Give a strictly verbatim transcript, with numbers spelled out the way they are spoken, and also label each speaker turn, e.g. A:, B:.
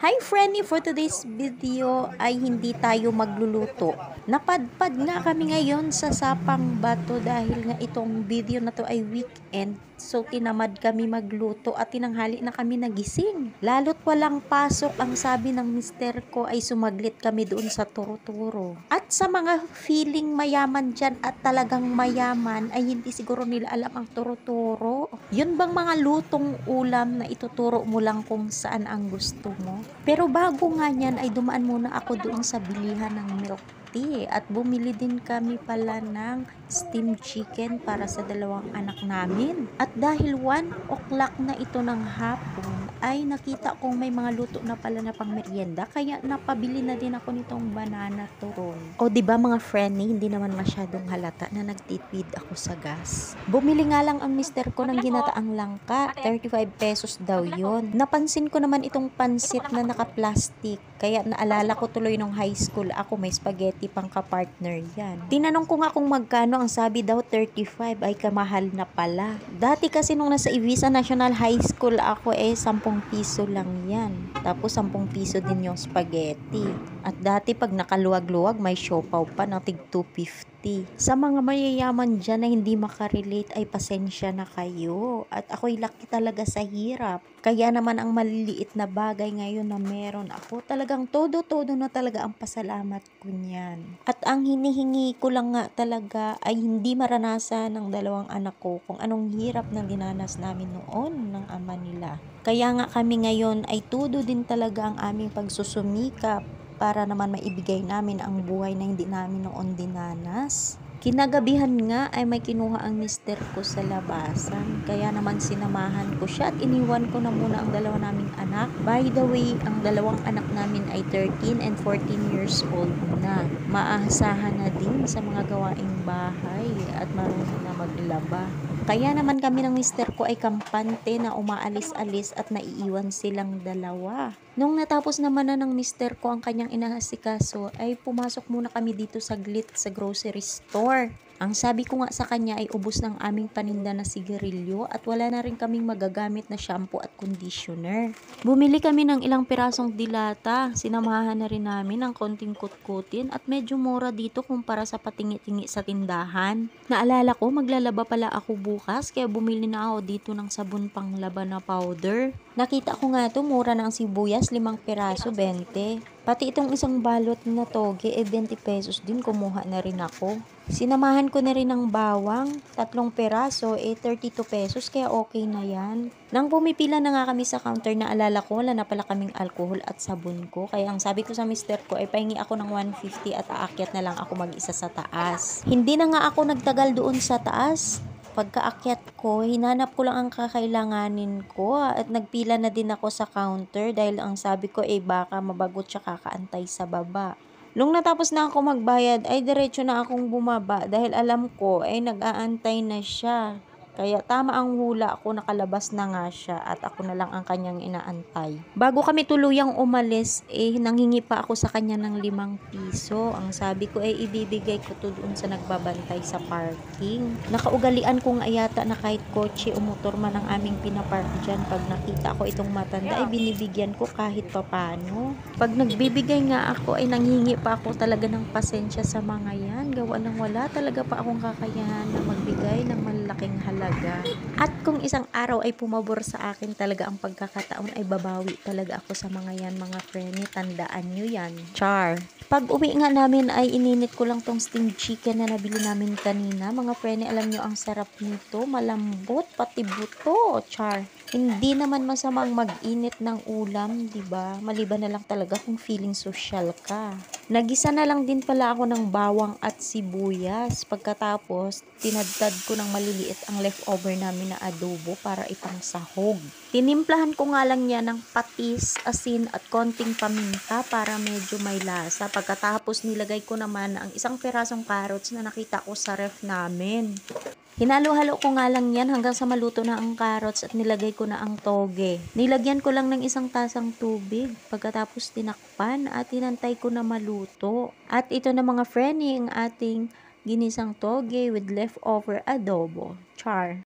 A: Hi Frenny, for today's video ay hindi tayo magluluto. Napadpad nga kami ngayon sa Sapang Bato dahil nga itong video na to ay weekend. So tinamad kami magluto at tinanghali na kami nagising. Lalo't walang pasok, ang sabi ng mister ko ay sumaglit kami doon sa turo-turo. At sa mga feeling mayaman dyan at talagang mayaman ay hindi siguro nila alam ang turo-turo. Yun bang mga lutong ulam na ituturo mo lang kung saan ang gusto mo? Pero bago nga niyan ay dumaan muna ako doon sa bilihan ng milk tea at bumili din kami pala ng steamed chicken para sa dalawang anak namin. At dahil one o'clock na ito ng hapon ay nakita kong may mga luto na pala na pang merienda kaya napabili na din ako nitong banana turon. O di ba mga friendly, hindi naman masyadong halata na nagtipid ako sa gas. Bumili nga lang ang mister ko ng ginataang langka, thirty-five pesos daw yon. Napansin ko naman itong pansit na naka-plastic, kaya naalala ko tuloy nung high school ako may spaghetti pang kapartner yan. Tinanong ko nga kung magkano, ang sabi daw thirty-five, ay kamahal na pala. Dati kasi nung nasa Ibiza National High School ako eh ten piso lang yan. Tapos ten piso din yung spaghetti. At dati pag nakaluwag-luwag may siopaw pa na tig two fifty. Sa mga mayayaman dyan na hindi makarelate ay pasensya na kayo. At ako'y laki talaga sa hirap. Kaya naman ang maliliit na bagay ngayon na meron ako, talagang todo-todo na talaga ang pasalamat ko niyan. At ang hinihingi ko lang nga talaga ay hindi maranasan ng dalawang anak ko kung anong hirap na dinanas namin noon ng ama nila. Kaya nga kami ngayon ay todo din talaga ang aming pagsusumikap para naman maibigay namin ang buhay na hindi namin noon dinanas. Kinagabihan nga ay may kinuha ang mister ko sa labasan. Kaya naman sinamahan ko siya at iniwan ko na muna ang dalawa naming anak. By the way, ang dalawang anak namin ay thirteen and fourteen years old na. Maasahan na din sa mga gawaing bahay at marunong na maglaba. Kaya naman kami ng mister ko ay kampante na umaalis-alis at naiiwan silang dalawa. Nung natapos naman na ng mister ko ang kanyang inaasikaso, ay pumasok muna kami dito saglit sa grocery store. Ang sabi ko nga sa kanya ay ubos ng aming paninda na sigarilyo at wala na rin kaming magagamit na shampoo at conditioner. Bumili kami ng ilang pirasong dilata, sinamahan na rin namin ng konting kutkutin at medyo mura dito kumpara sa patingi-tingi sa tindahan. Naalala ko maglalaba pala ako bukas kaya bumili na ako dito ng sabon pang laban na powder. Nakita ko nga to mura na ang sibuyas, limang piraso, twenty. Pati itong isang balot na toge, eh twenty pesos din, kumuha na rin ako. Sinamahan ko na rin ng bawang, tatlong peraso, eh thirty-two pesos, kaya okay na yan. Nang pumipila na nga kami sa counter, naalala ko, wala na pala kaming alcohol at sabon ko. Kaya ang sabi ko sa mister ko, ay pahingi ako ng one fifty at aakyat na lang ako mag-isa sa taas. Hindi na nga ako nagtagal doon sa taas. Pagkaakyat ko, hinanap ko lang ang kakailanganin ko at nagpila na din ako sa counter dahil ang sabi ko ay eh, baka mabagot siya kakaantay sa baba. Nung natapos na ako magbayad ay diretso na akong bumaba dahil alam ko ay nag-aantay na siya. Kaya tama ang hula ko, nakalabas na nga siya at ako na lang ang kanyang inaantay. Bago kami tuluyang umalis, eh nanghingi pa ako sa kanya ng limang piso. Ang sabi ko ay eh, ibibigay ko to doon sa nagbabantay sa parking. Nakaugalian kong ayata na kahit kotse o motor man ang aming pinapark dyan, pag nakita ko itong matanda ay binibigyan ko kahit papano. Pag nagbibigay nga ako ay nanghingi pa ako talaga ng pasensya sa mga yan. Gawa ng wala talaga pa akong kakayahan na magbigay ng malalaking halaga. At kung isang araw ay pumabor sa akin talaga ang pagkakataon ay babawi talaga ako sa mga yan mga friendly, tandaan nyo yan. Char. Pag uwi nga namin ay ininit ko lang tong steamed chicken na nabili namin kanina. Mga friendly, alam nyo ang sarap nito, malambot pati buto. Char. Hindi naman masamang mag-init ng ulam, di ba? Maliban na lang talaga kung feeling social ka. Nagisa na lang din pala ako ng bawang at sibuyas. Pagkatapos, tinadtad ko ng maliliit ang leftover namin na adobo para ipangsahog. Tinimplahan ko nga lang yan ng patis, asin at konting paminta para medyo may lasa. Pagkatapos nilagay ko naman ang isang pirasong carrots na nakita ko sa ref namin. Hinalo-halo ko nga lang yan hanggang sa maluto na ang carrots at nilagay ko na ang toge. Nilagyan ko lang ng isang tasang tubig. Pagkatapos tinakpan at tinantay ko na maluto. At ito na mga friendly ang ating ginisang toge with leftover adobo. Char.